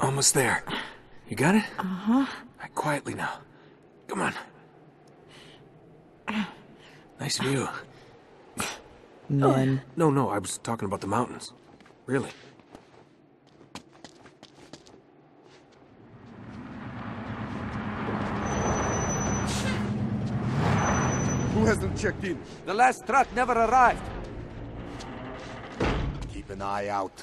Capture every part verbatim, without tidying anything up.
Almost there. You got it? Uh-huh. All right, quietly now. Come on. Nice view. Men. No, no, I was talking about the mountains. Really. Who hasn't checked in? The last truck never arrived. Keep an eye out.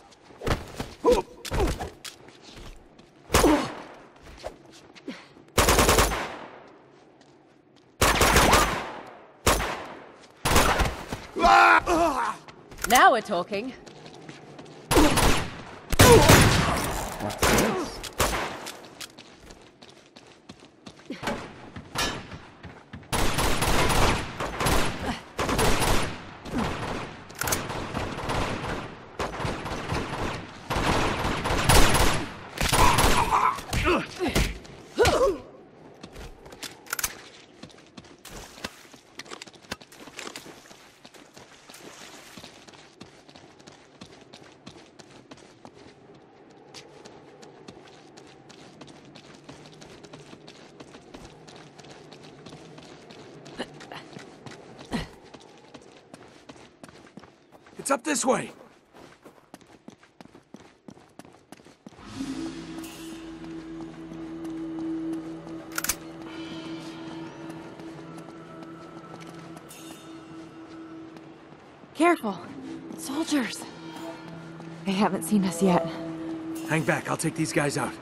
Now we're talking. What's this? It's up this way. Careful. Soldiers. They haven't seen us yet. Hang back, I'll take these guys out.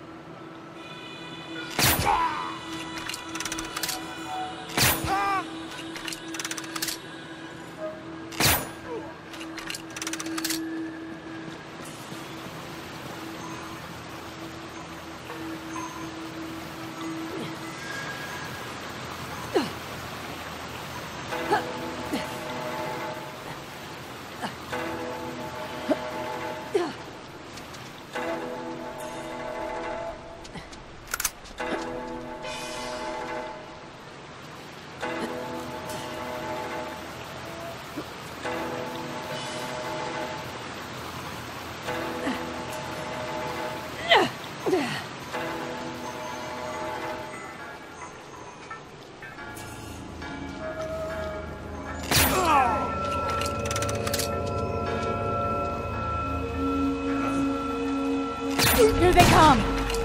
Here they come!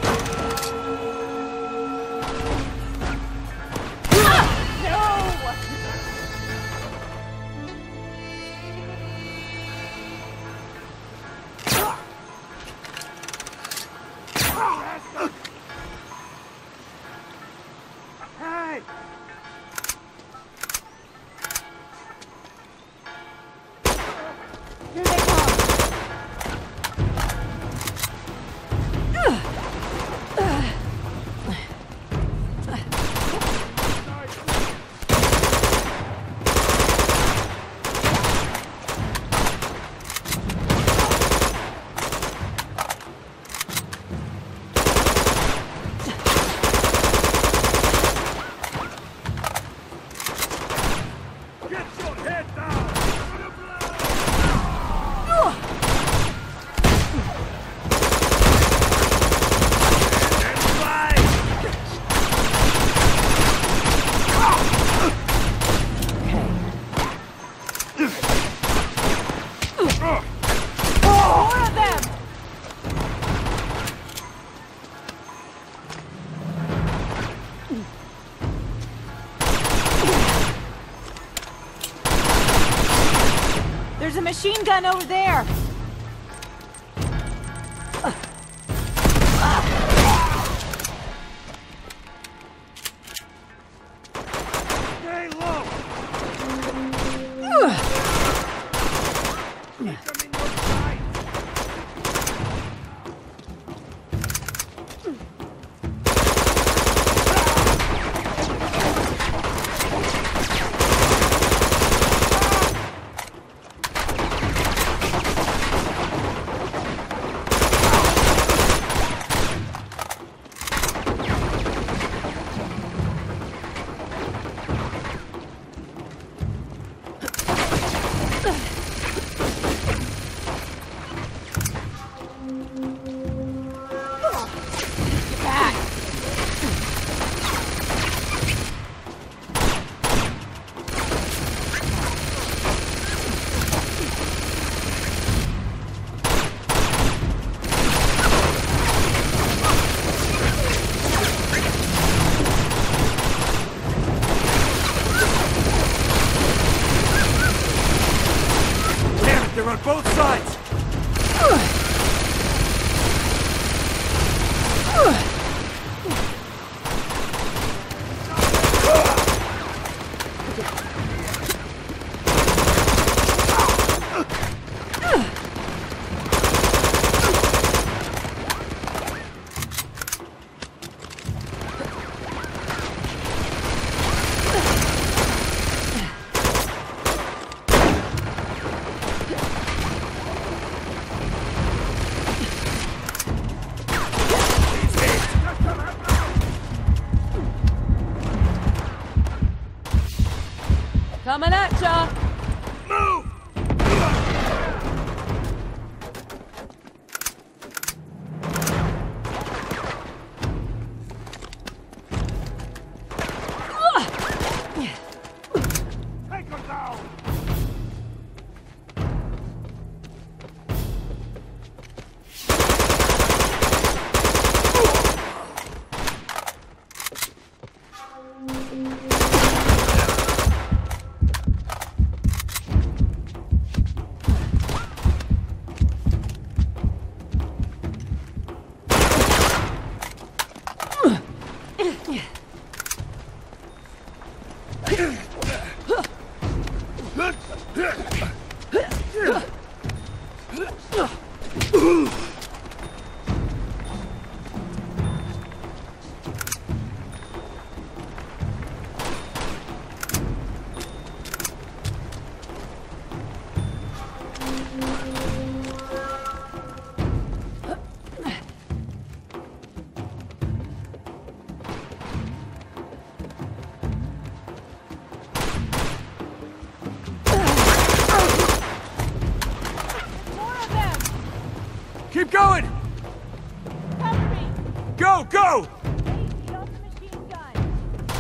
Hey! Here they come! More of them! There's a machine gun over there! Stay low! Keep them in your sight! Coming at ya! Move! Take her down! Keep going! Cover me! Go, go! Hey, get off the machine gun!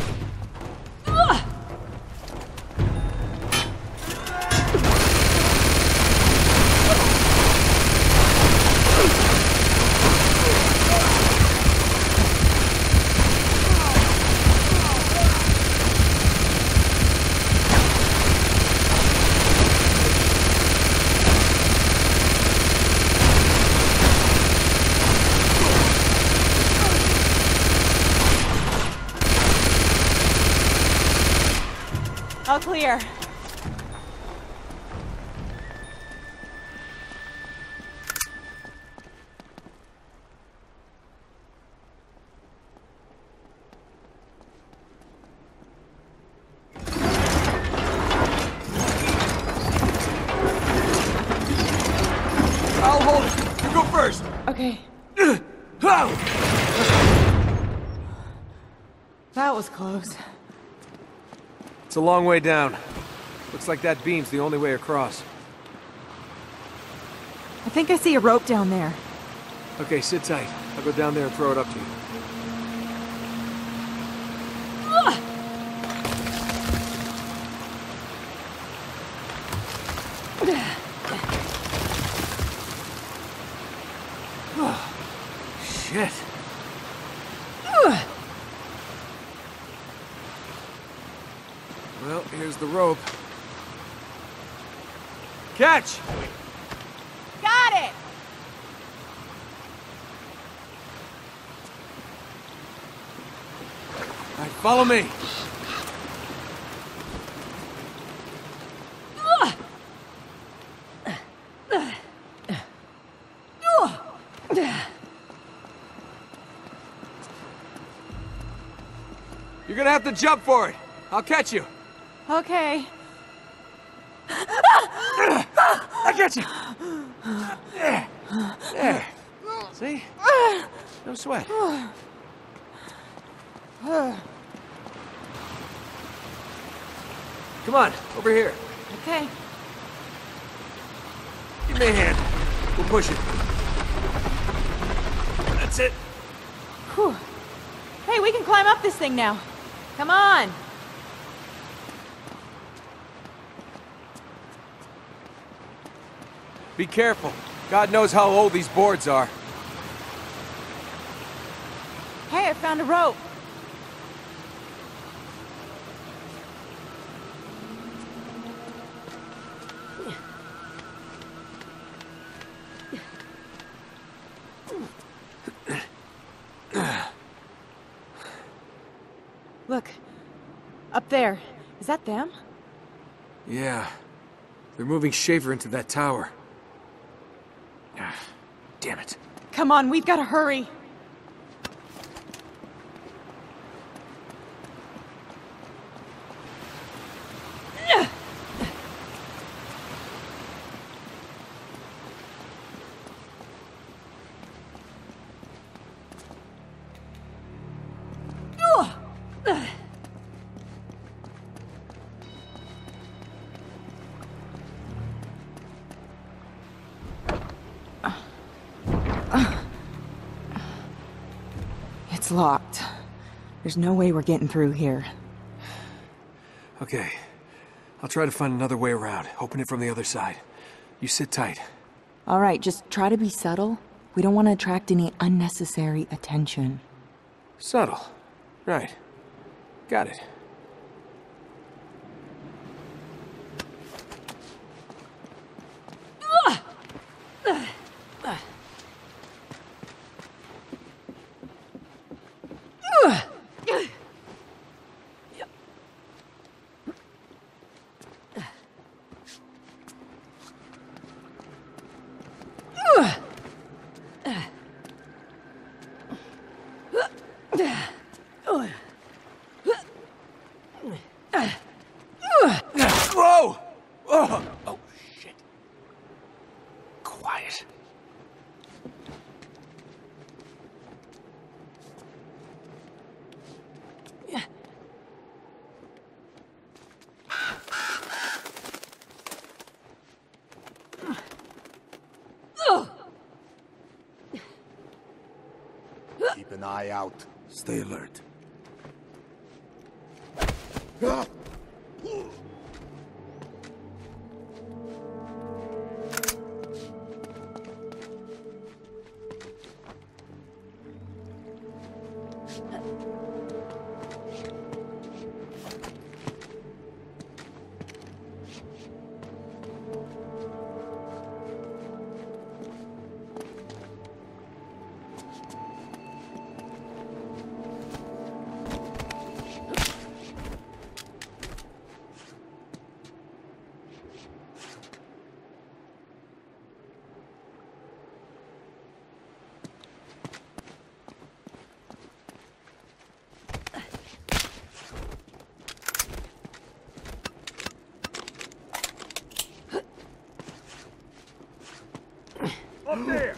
All clear. I'll hold it. You go first. Okay, Oh! that was close. It's a long way down. Looks like that beam's the only way across. I think I see a rope down there. Okay, sit tight. I'll go down there and throw it up to you. Shit. Well, here's the rope. Catch! Got it! All right, follow me. You're gonna have to jump for it. I'll catch you. Okay. I get you. There. There. See? No sweat. Come on, over here. Okay. Give me a hand. We'll push it. That's it. Whew. Hey, we can climb up this thing now. Come on. Be careful. God knows how old these boards are. Hey, I found a rope. Look, up there. Is that them? Yeah. They're moving Shaver into that tower. Ah, damn it. Come on, we've got to hurry. It's locked. There's no way we're getting through here. Okay. I'll try to find another way around. Open it from the other side. You sit tight. All right, just try to be subtle. We don't want to attract any unnecessary attention. Subtle. Right. Got it. Whoa! Oh, oh, shit. Quiet. Keep an eye out. Stay alert. Ah! Up there!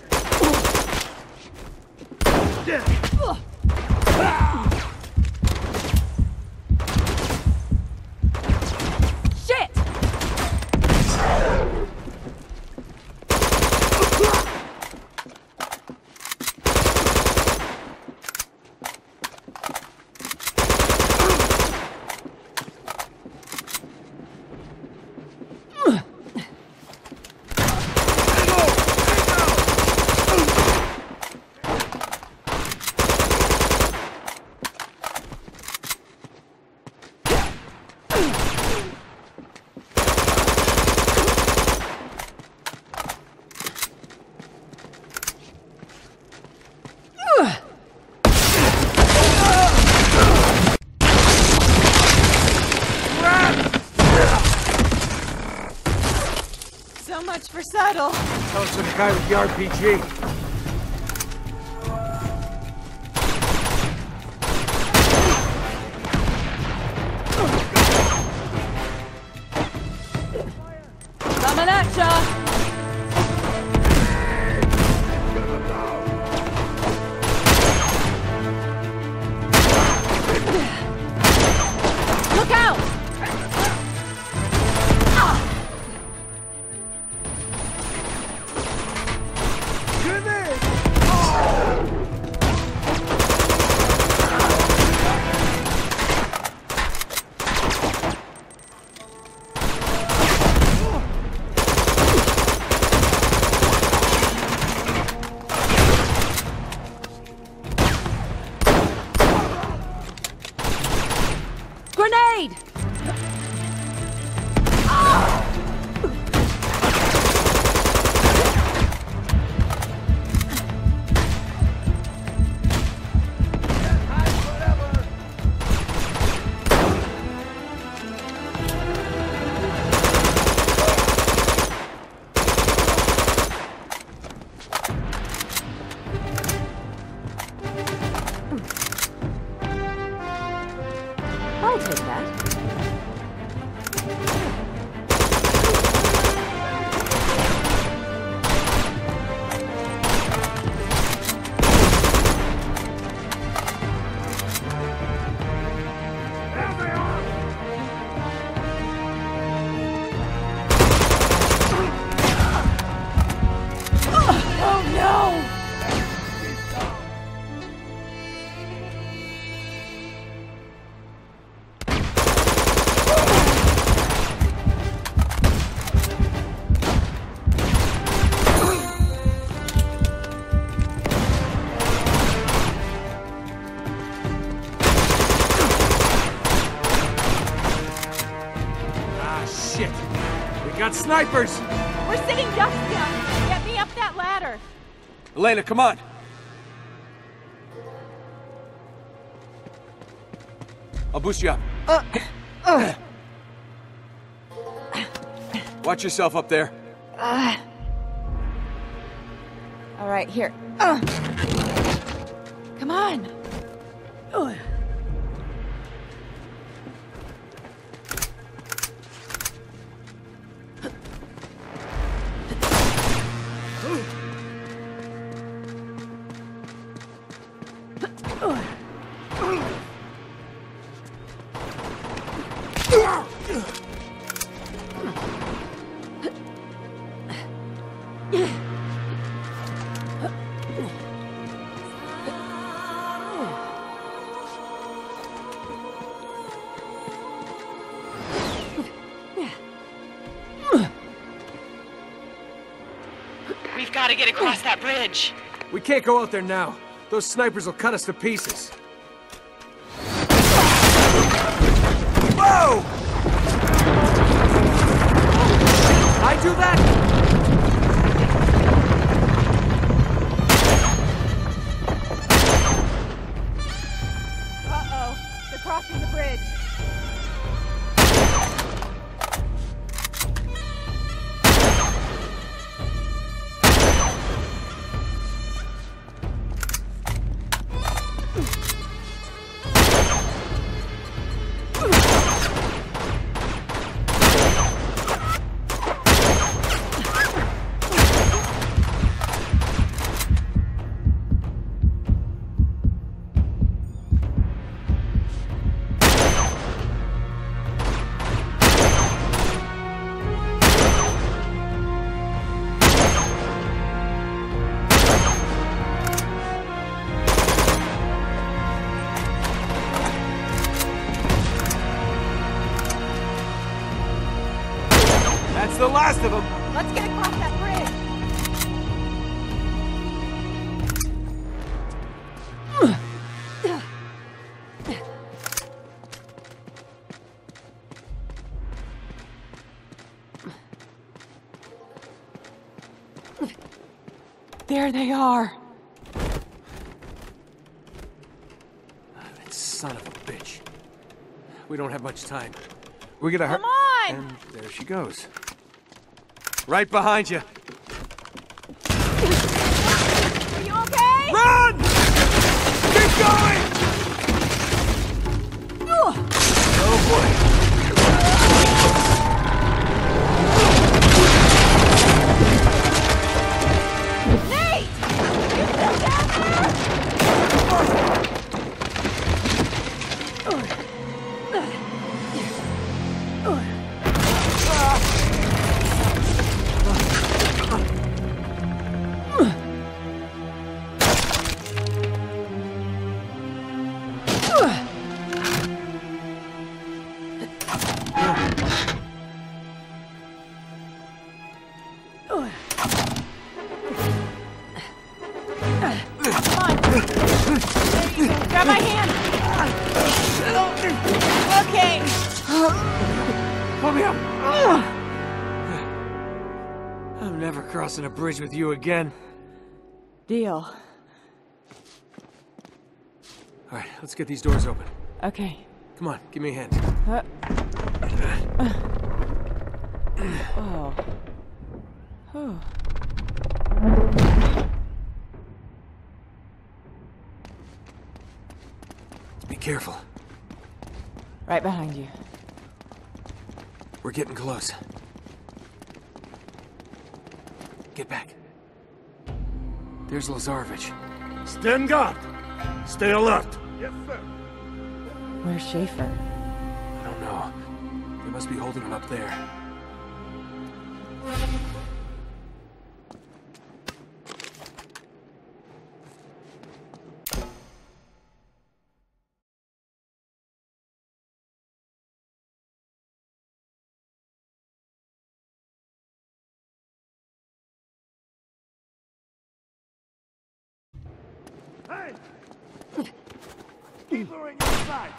Shit! So much for subtle. Tell us to the guy with the R P G. Coming at ya! Look out! Grenade! I'll take that. got snipers! We're sitting ducks down. Get me up that ladder. Elena, come on! I'll boost you up. Uh, uh. Watch yourself up there. Uh. All right, here. Uh. Come on. Uh. We've got to get across that bridge. We can't go out there now. Those snipers will cut us to pieces. Whoa! I do that? Uh-oh. They're crossing the bridge. That's the last of them! Let's get across that bridge! There they are. That son of a bitch. We don't have much time. We're gonna hurt. Come on! And there she goes. Right behind you. Are you okay? Run! Keep going! Oh boy. Nate! You still down Grab my hand! Okay! Pull me up! I'm never crossing a bridge with you again. Deal. Alright, let's get these doors open. Okay. Come on, give me a hand. Uh. Oh. Oh. Be careful. Right behind you. We're getting close. Get back. There's Lazarevich. Stand guard. Stay alert. Yes, sir. Where's Schaefer? I don't know. They must be holding him up there. Hey! Keep lowering inside.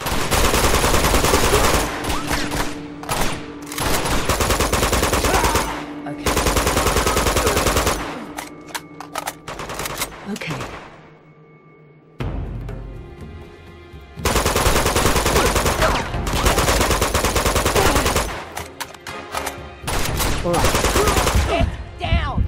Get down!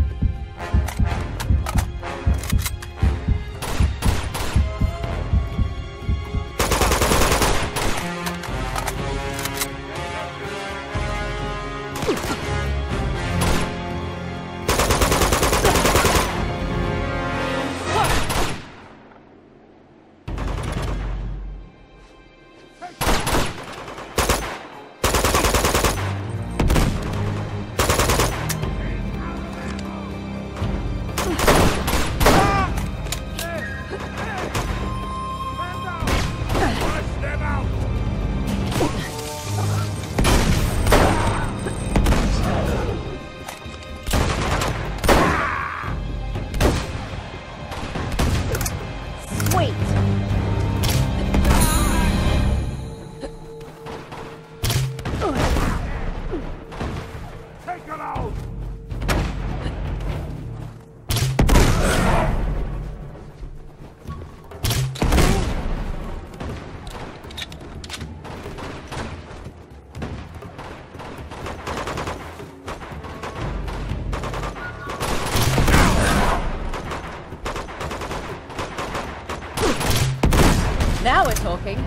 Now we're talking.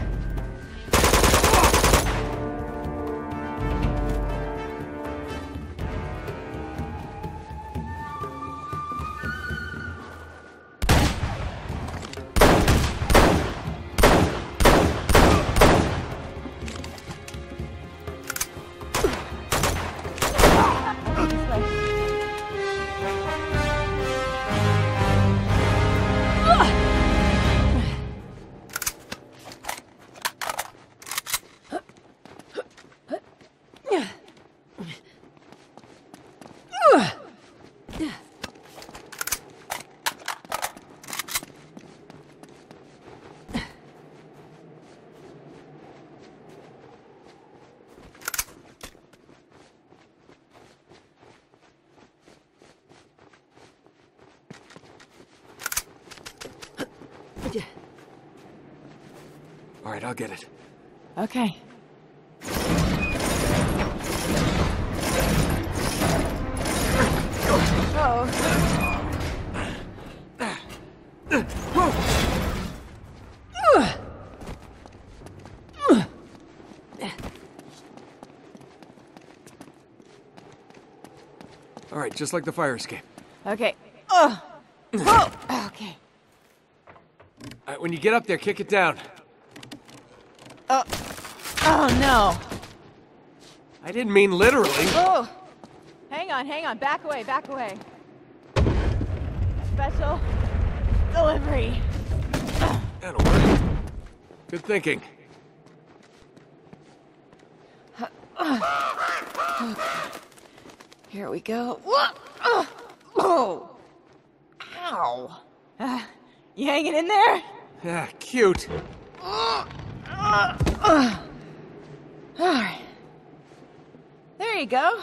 All right, I'll get it. Okay. All right, just like the fire escape. Okay. Oh. Whoa. Okay. All right, when you get up there, kick it down. Oh. Oh no. I didn't mean literally. Oh. Hang on, hang on. Back away, back away. Special delivery. That'll work. Good thinking. Here we go. Oh. Oh. Ow. Uh, you hanging in there? Yeah, cute. Uh, uh, uh. All right. There you go.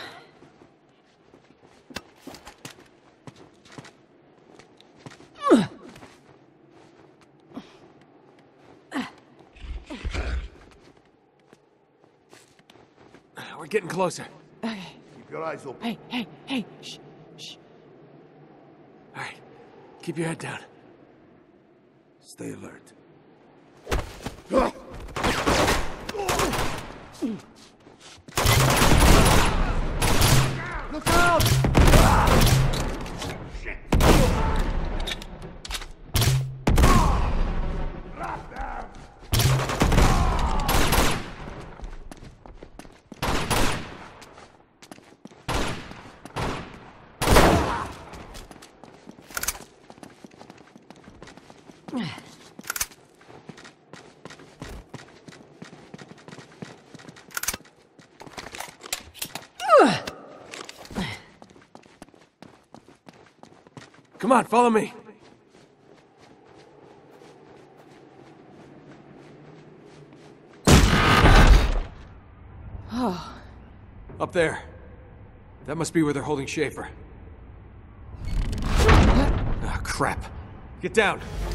We're getting closer. Okay. Keep your eyes open. Hey, hey, hey. Shh, shh. All right, keep your head down. Stay alert. Look out! Shit! Come on, follow me. Oh. Up there. That must be where they're holding Schaefer. Ah, crap. Get down.